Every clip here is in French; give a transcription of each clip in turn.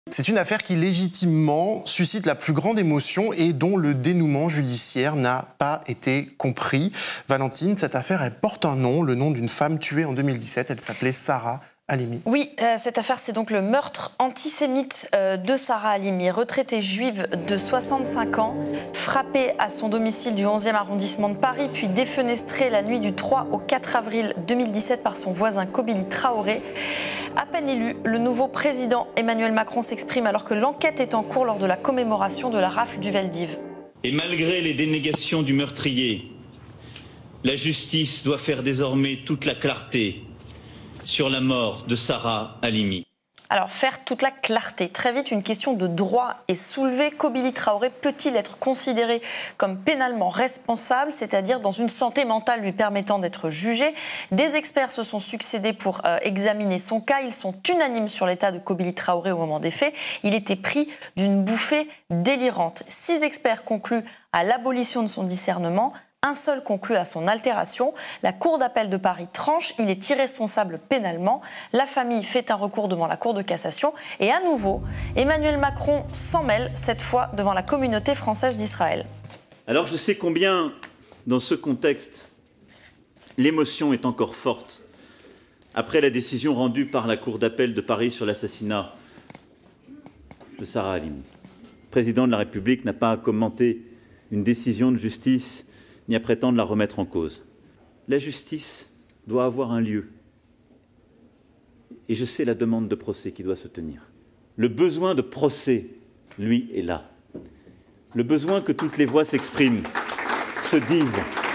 C'est une affaire qui légitimement suscite la plus grande émotion et dont le dénouement judiciaire n'a pas été compris. Valentine, cette affaire, elle porte un nom, le nom d'une femme tuée en 2017. Elle s'appelait Sarah Halimi. Oui, cette affaire, c'est donc le meurtre antisémite de Sarah Halimi, retraitée juive de 65 ans, frappée à son domicile du 11e arrondissement de Paris, puis défenestrée la nuit du 3 au 4 avril 2017 par son voisin Kobili Traoré. À peine élu, le nouveau président Emmanuel Macron s'exprime alors que l'enquête est en cours lors de la commémoration de la rafle du Vel d'Hiv. Et malgré les dénégations du meurtrier, la justice doit faire désormais toute la clarté sur la mort de Sarah Halimi. Alors, faire toute la clarté. Très vite, une question de droit est soulevée. Kobili Traoré peut-il être considéré comme pénalement responsable, c'est-à-dire dans une santé mentale lui permettant d'être jugé? Des experts se sont succédés pour examiner son cas. Ils sont unanimes sur l'état de Kobili Traoré au moment des faits. Il était pris d'une bouffée délirante. 6 experts concluent à l'abolition de son discernement. Un seul conclut à son altération. La Cour d'appel de Paris tranche, il est irresponsable pénalement. La famille fait un recours devant la Cour de cassation. Et à nouveau, Emmanuel Macron s'en mêle, cette fois devant la communauté française d'Israël. Alors je sais combien, dans ce contexte, l'émotion est encore forte. Après la décision rendue par la Cour d'appel de Paris sur l'assassinat de Sarah Halimi. Le président de la République n'a pas à commenter une décision de justice ni à prétendre la remettre en cause. La justice doit avoir un lieu. Et je sais la demande de procès qui doit se tenir. Le besoin de procès, lui, est là. Le besoin que toutes les voix s'expriment, se disent,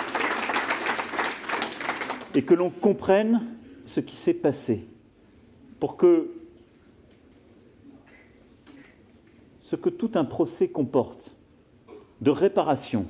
et que l'on comprenne ce qui s'est passé, pour que ce que tout un procès comporte de réparation,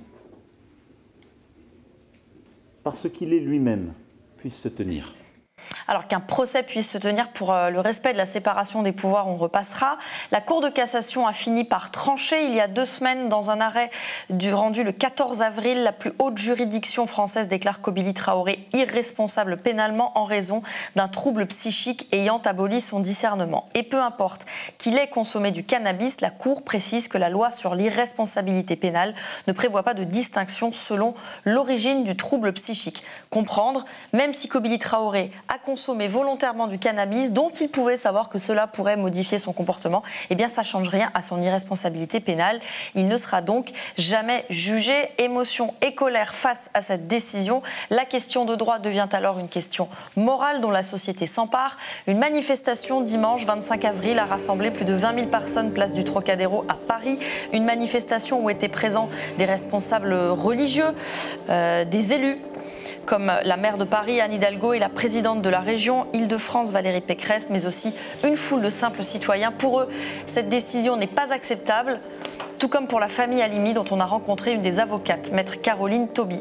parce qu'il est lui-même, puisse se tenir. Alors qu'un procès puisse se tenir pour le respect de la séparation des pouvoirs, on repassera. La Cour de cassation a fini par trancher il y a 2 semaines dans un arrêt rendu le 14 avril. La plus haute juridiction française déclare Kobili Traoré irresponsable pénalement en raison d'un trouble psychique ayant aboli son discernement. Et peu importe qu'il ait consommé du cannabis, la Cour précise que la loi sur l'irresponsabilité pénale ne prévoit pas de distinction selon l'origine du trouble psychique. Comprendre, même si Kobili Traoré a consommé volontairement du cannabis dont il pouvait savoir que cela pourrait modifier son comportement, eh bien ça ne change rien à son irresponsabilité pénale. Il ne sera donc jamais jugé. Émotion et colère face à cette décision. La question de droit devient alors une question morale dont la société s'empare. Une manifestation dimanche 25 avril a rassemblé plus de 20 000 personnes place du Trocadéro à Paris. Une manifestation où étaient présents des responsables religieux, des élus, comme la maire de Paris, Anne Hidalgo, et la présidente de la région Île-de-France, Valérie Pécresse, mais aussi une foule de simples citoyens. Pour eux, cette décision n'est pas acceptable, tout comme pour la famille Halimi, dont on a rencontré une des avocates, maître Caroline Tauby.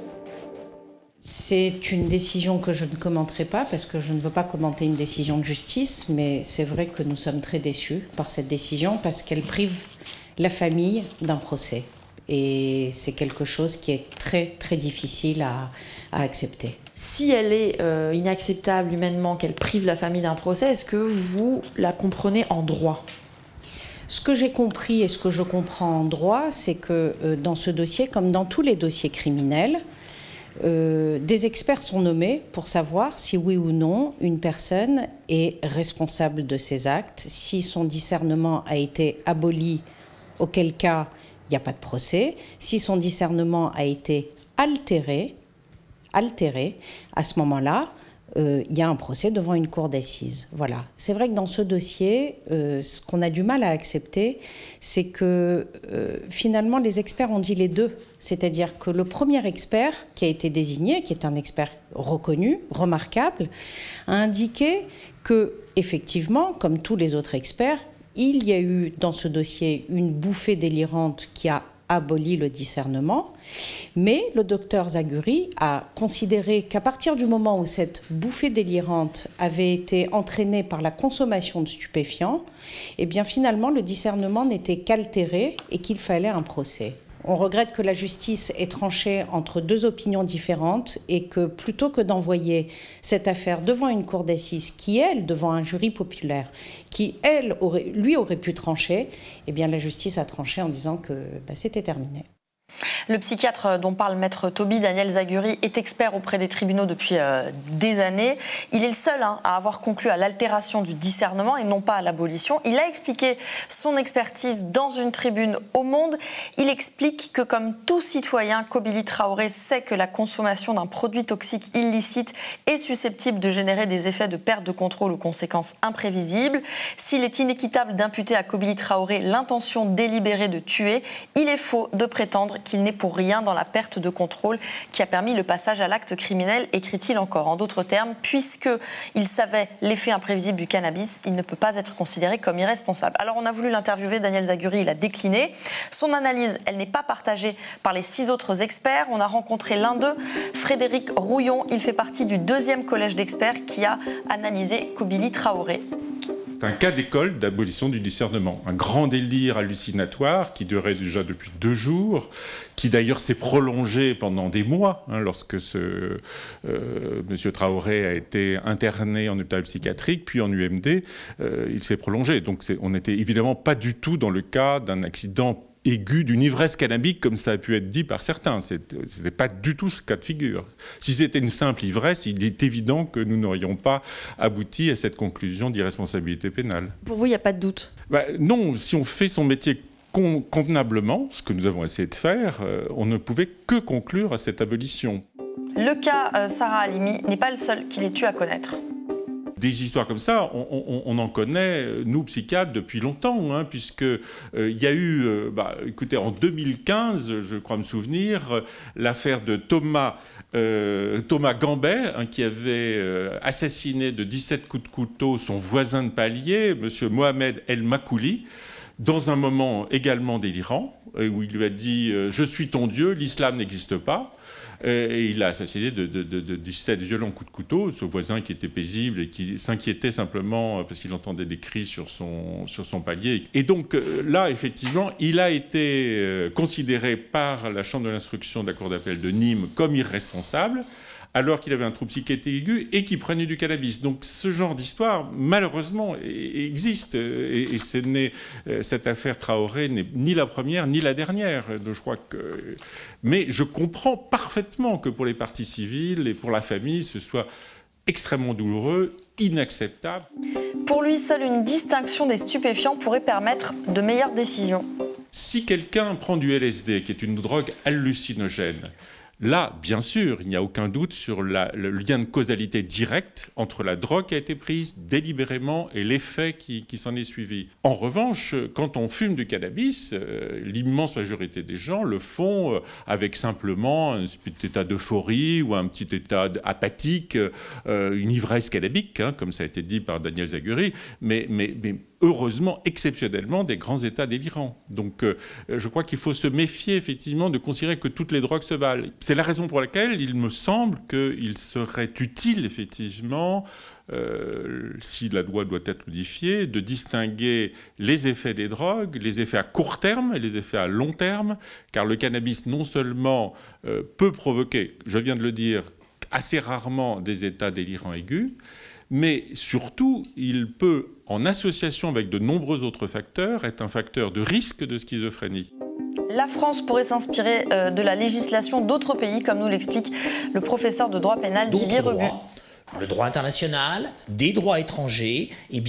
C'est une décision que je ne commenterai pas, parce que je ne veux pas commenter une décision de justice, mais c'est vrai que nous sommes très déçus par cette décision, parce qu'elle prive la famille d'un procès. Et c'est quelque chose qui est très, très difficile à accepter. Si elle est inacceptable humainement, qu'elle prive la famille d'un procès, est-ce que vous la comprenez en droit ? Ce que j'ai compris et ce que je comprends en droit, c'est que dans ce dossier, comme dans tous les dossiers criminels, des experts sont nommés pour savoir si oui ou non une personne est responsable de ses actes, si son discernement a été aboli, auquel cas il n'y a pas de procès. Si son discernement a été altéré, à ce moment-là, il y a un procès devant une cour d'assises. Voilà. C'est vrai que dans ce dossier, ce qu'on a du mal à accepter, c'est que finalement les experts ont dit les deux. C'est-à-dire que le premier expert qui a été désigné, qui est un expert reconnu, remarquable, a indiqué que, effectivement, comme tous les autres experts, il y a eu dans ce dossier une bouffée délirante qui a aboli le discernement, mais le docteur Zaguri a considéré qu'à partir du moment où cette bouffée délirante avait été entraînée par la consommation de stupéfiants, eh bien finalement le discernement n'était qu'altéré et qu'il fallait un procès. On regrette que la justice ait tranché entre deux opinions différentes et que plutôt que d'envoyer cette affaire devant une cour d'assises qui, elle, devant un jury populaire, qui, elle, lui aurait pu trancher, eh bien la justice a tranché en disant que c'était terminé. Le psychiatre dont parle Maître Taubry, Daniel Zaguri, est expert auprès des tribunaux depuis des années. Il est le seul à avoir conclu à l'altération du discernement et non pas à l'abolition. Il a expliqué son expertise dans une tribune au Monde. Il explique que, comme tout citoyen, Kobili Traoré sait que la consommation d'un produit toxique illicite est susceptible de générer des effets de perte de contrôle aux conséquences imprévisibles. S'il est inéquitable d'imputer à Kobili Traoré l'intention délibérée de tuer, il est faux de prétendre qu'il n'est pour rien dans la perte de contrôle qui a permis le passage à l'acte criminel, écrit-il encore. En d'autres termes, puisqu'il savait l'effet imprévisible du cannabis, il ne peut pas être considéré comme irresponsable. Alors on a voulu l'interviewer, Daniel Zaguri, il a décliné. Son analyse, elle n'est pas partagée par les 6 autres experts. On a rencontré l'un d'eux, Frédéric Rouillon. Il fait partie du 2e collège d'experts qui a analysé Kobili Traoré. C'est un cas d'école d'abolition du discernement. Un grand délire hallucinatoire qui durait déjà depuis 2 jours, qui d'ailleurs s'est prolongé pendant des mois, lorsque M. Traoré a été interné en hôpital psychiatrique, puis en UMD, il s'est prolongé. Donc on n'était évidemment pas du tout dans le cas d'un accident aigu d'une ivresse cannabique, comme ça a pu être dit par certains. Ce n'était pas du tout ce cas de figure. Si c'était une simple ivresse, il est évident que nous n'aurions pas abouti à cette conclusion d'irresponsabilité pénale. Pour vous, il n'y a pas de doute? Non, si on fait son métier convenablement, ce que nous avons essayé de faire, on ne pouvait que conclure à cette abolition. Le cas Sarah Halimi n'est pas le seul qu'il ait eu à connaître. Des histoires comme ça, on en connaît, nous, psychiatres, depuis longtemps, puisque il y a eu, écoutez, en 2015, je crois me souvenir, l'affaire de Thomas Gambet, qui avait assassiné de 17 coups de couteau son voisin de palier, M. Mohamed El Makouli, dans un moment également délirant, où il lui a dit « Je suis ton Dieu, l'islam n'existe pas ». Et il a assassiné de 17 violents coups de couteau, ce voisin qui était paisible et qui s'inquiétait simplement parce qu'il entendait des cris sur son palier. Et donc là, effectivement, il a été considéré par la Chambre de l'instruction de la Cour d'appel de Nîmes comme irresponsable, alors qu'il avait un trouble psychiatrique aigu et qu'il prenait du cannabis. Donc ce genre d'histoire, malheureusement, existe. Et cette affaire Traoré n'est ni la première ni la dernière. Donc, je crois que... Mais je comprends parfaitement que pour les parties civiles et pour la famille, ce soit extrêmement douloureux, inacceptable. Pour lui, seule une distinction des stupéfiants pourrait permettre de meilleures décisions. Si quelqu'un prend du LSD, qui est une drogue hallucinogène, là, bien sûr, il n'y a aucun doute sur le lien de causalité direct entre la drogue qui a été prise délibérément et l'effet qui s'en est suivi. En revanche, quand on fume du cannabis, l'immense majorité des gens le font avec simplement un petit état d'euphorie ou un petit état apathique, une ivresse cannabique, comme ça a été dit par Daniel Zaguri, mais heureusement, exceptionnellement, des grands états délirants. Donc, je crois qu'il faut se méfier, effectivement, de considérer que toutes les drogues se valent. C'est la raison pour laquelle il me semble qu'il serait utile, effectivement, si la loi doit être modifiée, de distinguer les effets des drogues, les effets à court terme et les effets à long terme, car le cannabis, non seulement peut provoquer, je viens de le dire, assez rarement des états délirants aigus, mais surtout, il peut, en association avec de nombreux autres facteurs, être un facteur de risque de schizophrénie. La France pourrait s'inspirer de la législation d'autres pays, comme nous l'explique le professeur de droit pénal Didier Rebu. Le droit international, des droits étrangers,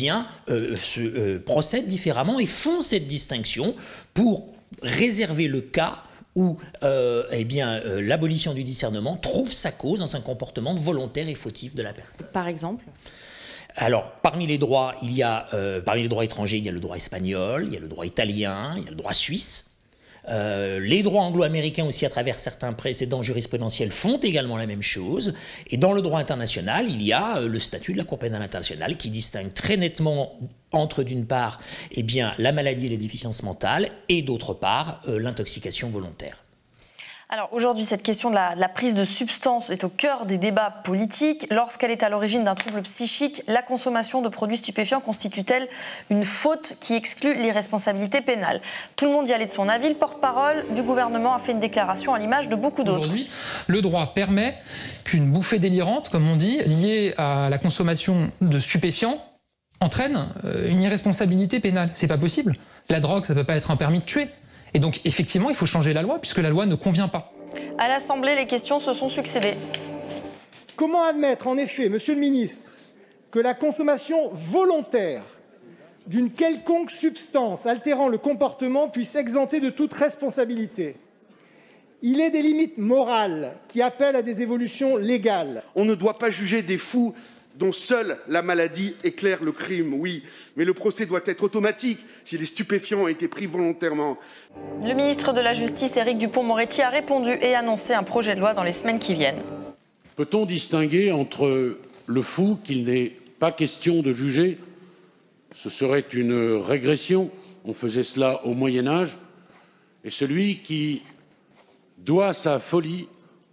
procèdent différemment et font cette distinction pour réserver le cas où l'abolition du discernement trouve sa cause dans un comportement volontaire et fautif de la personne. Par exemple ? Alors, parmi les droits étrangers, il y a le droit espagnol, il y a le droit italien, il y a le droit suisse. Les droits anglo-américains aussi, à travers certains précédents jurisprudentiels, font également la même chose. Et dans le droit international, il y a le statut de la Cour pénale internationale qui distingue très nettement entre, d'une part, la maladie et les déficiences mentales, et d'autre part, l'intoxication volontaire. Alors aujourd'hui, cette question de la prise de substances est au cœur des débats politiques. Lorsqu'elle est à l'origine d'un trouble psychique, la consommation de produits stupéfiants constitue-t-elle une faute qui exclut l'irresponsabilité pénale? Tout le monde y allait de son avis. Le porte-parole du gouvernement a fait une déclaration à l'image de beaucoup d'autres. Aujourd'hui, le droit permet qu'une bouffée délirante, comme on dit, liée à la consommation de stupéfiants, entraîne une irresponsabilité pénale. C'est pas possible. La drogue, ça peut pas être un permis de tuer. Et donc, effectivement, il faut changer la loi, puisque la loi ne convient pas. À l'Assemblée, les questions se sont succédées. Comment admettre, en effet, Monsieur le Ministre, que la consommation volontaire d'une quelconque substance altérant le comportement puisse exempter de toute responsabilité? Il est des limites morales qui appellent à des évolutions légales. On ne doit pas juger des fous dont seule la maladie éclaire le crime, oui, mais le procès doit être automatique si les stupéfiants ont été pris volontairement. Le ministre de la Justice, Éric Dupond-Moretti, a répondu et annoncé un projet de loi dans les semaines qui viennent. Peut-on distinguer entre le fou qu'il n'est pas question de juger, ce serait une régression, on faisait cela au Moyen-Âge, et celui qui doit sa folie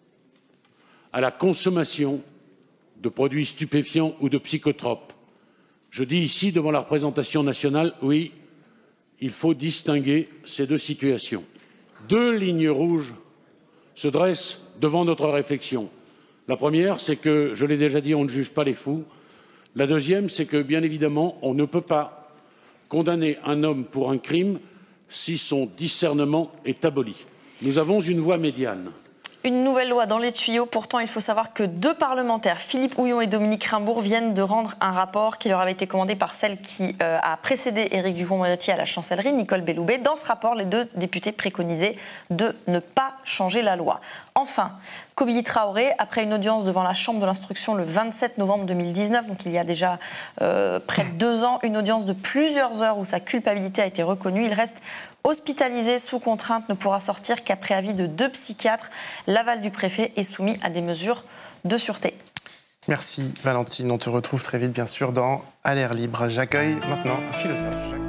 à la consommation de produits stupéfiants ou de psychotropes? Je dis ici, devant la représentation nationale, oui, il faut distinguer ces deux situations. Deux lignes rouges se dressent devant notre réflexion. La première, c'est que, je l'ai déjà dit, on ne juge pas les fous. La deuxième, c'est que, bien évidemment, on ne peut pas condamner un homme pour un crime si son discernement est aboli. Nous avons une voie médiane. Une nouvelle loi dans les tuyaux. Pourtant, il faut savoir que deux parlementaires, Philippe Houillon et Dominique Raimbourg, viennent de rendre un rapport qui leur avait été commandé par celle qui a précédé Éric Dupond-Moretti à la chancellerie, Nicole Belloubet. Dans ce rapport, les deux députés préconisaient de ne pas changer la loi. Enfin, Kobili Traoré, après une audience devant la Chambre de l'instruction le 27 novembre 2019, donc il y a déjà près de 2 ans, une audience de plusieurs heures où sa culpabilité a été reconnue. Il reste hospitalisé sous contrainte, ne pourra sortir qu'après avis de 2 psychiatres. L'aval du préfet est soumis à des mesures de sûreté. Merci Valentine, on te retrouve très vite bien sûr dans À l'air libre. J'accueille maintenant un philosophe.